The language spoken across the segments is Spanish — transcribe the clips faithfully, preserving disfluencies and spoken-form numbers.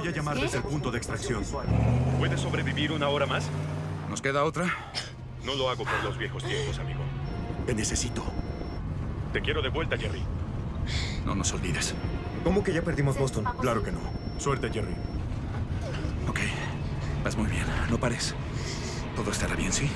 Voy a llamar desde el punto de extracción. ¿Puedes sobrevivir una hora más? ¿Nos queda otra? No lo hago por los viejos tiempos, amigo. Te necesito. Te quiero de vuelta, Jerry. No nos olvides. ¿Cómo que ya perdimos Boston? Claro que no. Suerte, Jerry. Ok. Vas muy bien. No pares. Todo estará bien, ¿sí?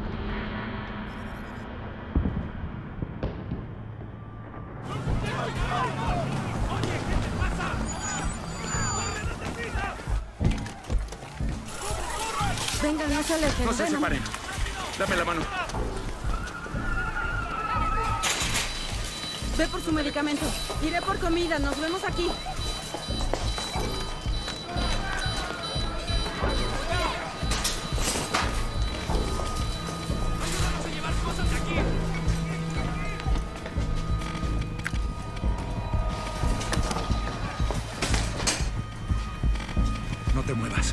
Venga, no se alejen. No se Ven, separen. Dame la mano. Ve por su medicamento. Iré por comida. Nos vemos aquí. ¡Ayúdanos a llevar cosas de aquí! No te muevas.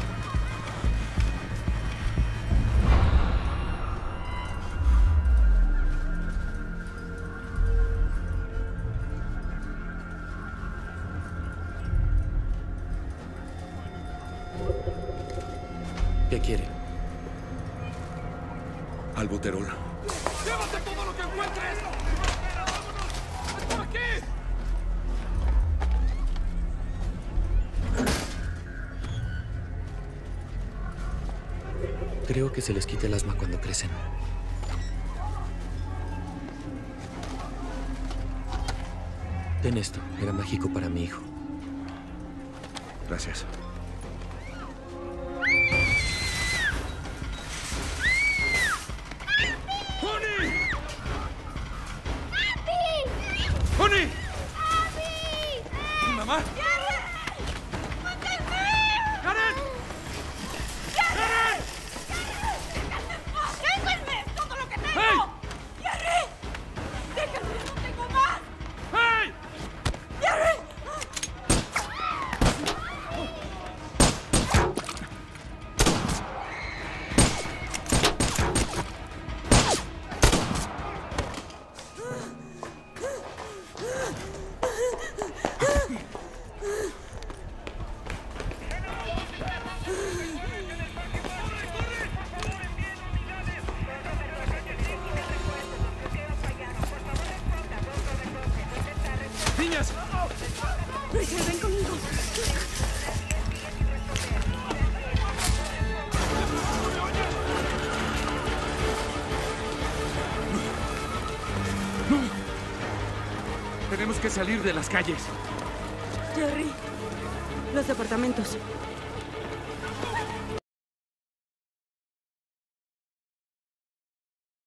¿Qué quiere? Albuterol. ¡Llévate todo lo que encuentres! ¡Vámonos! ¡Por aquí! Creo que se les quita el asma cuando crecen. Ten esto. Era mágico para mi hijo. Gracias. ¡Honey! ¡Mamá! ¡Karen! ¡Karen! ¡Déjenme! ¡Todo lo que tengo! ¡Hey! ¡Jerry! ¡Déjenme! ¡No tengo más! ¡Hey! ¡Jerry! ¡Niñas! Rachel, ven conmigo. Tenemos que salir de las calles. Jerry, los departamentos.